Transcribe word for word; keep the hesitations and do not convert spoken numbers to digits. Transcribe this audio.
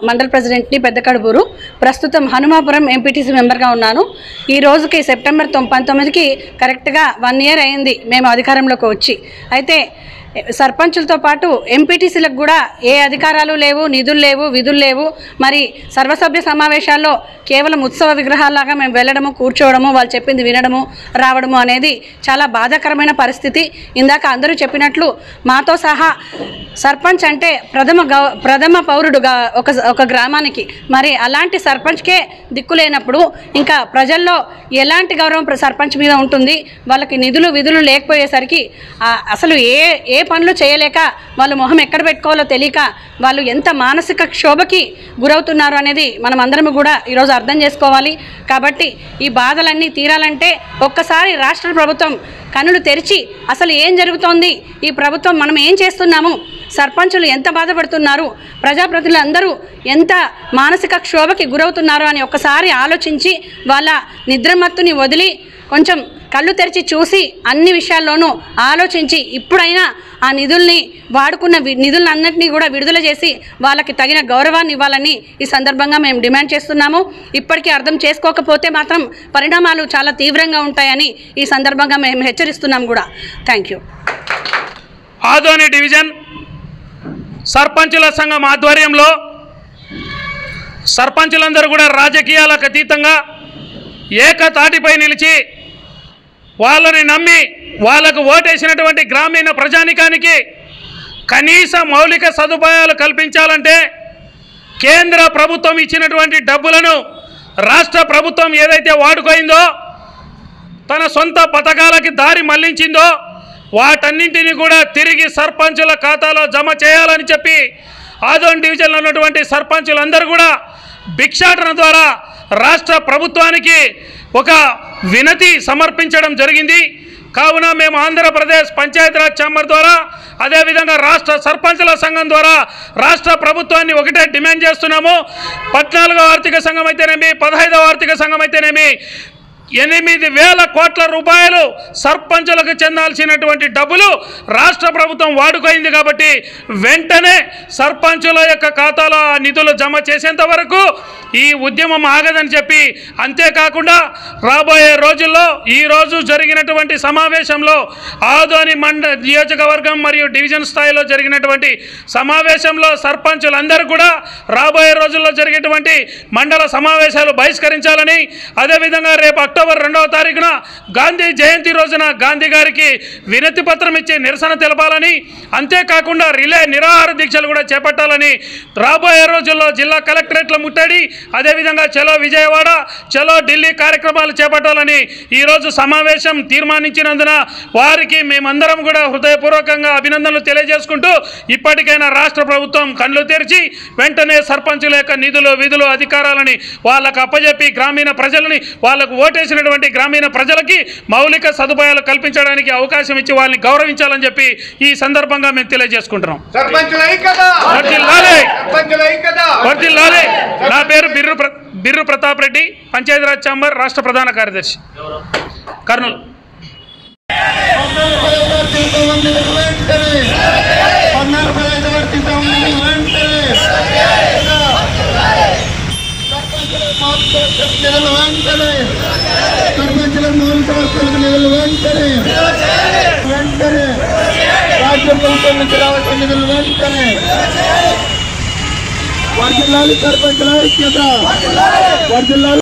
మండల్ ప్రెసిడెంట్ని పెద్దకడుబూరు. ప్రస్తుతం హనుమాపురం ఎంపీటీసీ మెంబర్గా ఉన్నాను. ఈ రోజుకి సెప్టెంబర్ పంతొమ్మిదికి కరెక్ట్గా వన్ ఇయర్ అయింది మేము అధికారంలోకి వచ్చి. అయితే సర్పంచులతో పాటు ఎంపీటీసీలకు కూడా ఏ అధికారాలు లేవు, నిధులు లేవు, విధులు లేవు. మరి సర్వసభ్య సమావేశాల్లో కేవలం ఉత్సవ విగ్రహాలాగా మేము వెళ్ళడము, కూర్చోవడము, వాళ్ళు చెప్పింది వినడము, రావడము అనేది చాలా బాధాకరమైన పరిస్థితి. ఇందాక అందరూ చెప్పినట్లు మాతో సహా సర్పంచ్ అంటే ప్రథమ గౌ ప్రథమ పౌరుడుగా ఒక ఒక గ్రామానికి, మరి అలాంటి సర్పంచ్కే దిక్కు లేనప్పుడు ఇంకా ప్రజల్లో ఎలాంటి గౌరవం సర్పంచ్ మీద ఉంటుంది? వాళ్ళకి నిధులు విధులు లేకపోయేసరికి అసలు ఏ ఏ పనులు చేయలేక వాళ్ళు మొహం ఎక్కడ పెట్టుకోవాలో తెలియక వాళ్ళు ఎంత మానసిక క్షోభకి గురవుతున్నారు అనేది మనం అందరం కూడా ఈరోజు అర్థం చేసుకోవాలి. కాబట్టి ఈ బాధలన్నీ తీరాలంటే ఒక్కసారి రాష్ట్ర ప్రభుత్వం కన్నులు తెరిచి అసలు ఏం జరుగుతోంది, ఈ ప్రభుత్వం మనం ఏం చేస్తున్నాము, సర్పంచులు ఎంత బాధపడుతున్నారు, ప్రజాప్రతినిధులు అందరూ ఎంత మానసిక క్షోభకి గురవుతున్నారు అని ఒక్కసారి ఆలోచించి వాళ్ళ నిద్రమత్తుని వదిలి కొంచెం కళ్ళు తెరిచి చూసి అన్ని విషయాల్లోనూ ఆలోచించి ఇప్పుడైనా ఆ నిధుల్ని వాడుకున్న నిధులన్నింటినీ కూడా విడుదల చేసి వాళ్ళకి తగిన గౌరవాన్ని ఇవ్వాలని ఈ సందర్భంగా మేము డిమాండ్ చేస్తున్నాము. ఇప్పటికీ అర్థం చేసుకోకపోతే మాత్రం పరిణామాలు చాలా తీవ్రంగా ఉంటాయని ఈ సందర్భంగా మేము హెచ్చరిస్తున్నాం కూడా. Thank you. ఆదోని డివిజన్ సర్పంచుల సంఘం ఆధ్వర్యంలో సర్పంచులందరూ కూడా రాజకీయాలకు అతీతంగా ఏకతాటిపై నిలిచి వాళ్ళని నమ్మి వాళ్ళకు ఓటేసినటువంటి గ్రామీణ ప్రజానికానికి కనీస మౌలిక సదుపాయాలు కల్పించాలంటే కేంద్ర ప్రభుత్వం ఇచ్చినటువంటి డబ్బులను రాష్ట్ర ప్రభుత్వం ఏదైతే వాడుకోయిందో, తన సొంత పథకాలకి దారి మళ్లించిందో వాటన్నింటినీ కూడా తిరిగి సర్పంచుల ఖాతాలో జమ చేయాలని చెప్పి ఆదోని డివిజన్లో ఉన్నటువంటి సర్పంచులందరూ కూడా భిక్షాటన ద్వారా రాష్ట్ర ప్రభుత్వానికి ఒక వినతి సమర్పించడం జరిగింది. కావున మేము ఆంధ్రప్రదేశ్ పంచాయతీరాజ్ ఛాంబర్ ద్వారా అదేవిధంగా రాష్ట్ర సర్పంచుల సంఘం ద్వారా రాష్ట్ర ప్రభుత్వాన్ని ఒకటే డిమాండ్ చేస్తున్నాము. పద్నాలుగవ ఆర్థిక సంఘం అయితేనేమి, పదహైదవ ఆర్థిక సంఘం అయితేనేమి ఎనిమిది వేల కోట్ల రూపాయలు సర్పంచులకు చెందాల్సినటువంటి డబ్బులు రాష్ట్ర ప్రభుత్వం వాడుకోయింది. కాబట్టి వెంటనే సర్పంచుల యొక్క ఖాతాలో ఆ నిధులు జమ చేసేంత వరకు ఈ ఉద్యమం ఆగదని చెప్పి, అంతేకాకుండా రాబోయే రోజుల్లో ఈరోజు జరిగినటువంటి సమావేశంలో ఆదోని మండ నియోజకవర్గం మరియు డివిజన్ స్థాయిలో జరిగినటువంటి సమావేశంలో సర్పంచులందరూ కూడా రాబోయే రోజుల్లో జరిగేటువంటి మండల సమావేశాలు బహిష్కరించాలని, అదేవిధంగా రేపు అక్టోబర్ రెండవ తారీఖున గాంధీ జయంతి రోజున గాంధీ గారికి వినతి పత్రం ఇచ్చి నిరసన తెలపాలని, అంతేకాకుండా రిలే నిరాహార దీక్షలు కూడా చేపట్టాలని, రాబోయే రోజుల్లో జిల్లా కలెక్టరేట్ల ముట్టడి, అదేవిధంగా చలో విజయవాడ, చలో ఢిల్లీ కార్యక్రమాలు చేపట్టాలని ఈరోజు సమావేశం తీర్మానించినందున వారికి మేమందరం కూడా హృదయపూర్వకంగా అభినందనలు తెలియజేసుకుంటూ, ఇప్పటికైనా రాష్ట్ర ప్రభుత్వం కళ్ళు తెరిచి వెంటనే సర్పంచుల యొక్క నిధులు విధులు అధికారాలని వాళ్ళకు అప్పజెప్పి గ్రామీణ ప్రజలని వాళ్ళకు ఓటేసినటువంటి గ్రామీణ ప్రజలకి మౌలిక సదుపాయాలు కల్పించడానికి అవకాశం ఇచ్చి వాళ్ళని గౌరవించాలని చెప్పి ఈ సందర్భంగా మేము తెలియజేసుకుంటున్నాం. నా పేరు బిర్రు బిర్రు ప్రతాప్ రెడ్డి, పంచాయతీరాజ్ ఛాంబర్ రాష్ట్ర ప్రధాన కార్యదర్శి, కర్నూలు. రాజ్య ప్రభుత్వం నుంచి రావాల్సిన నిధులు వెంటనే వర్ధిల్లాలి, సర్పంచుల ఐక్యత వర్ధిల్లాలి.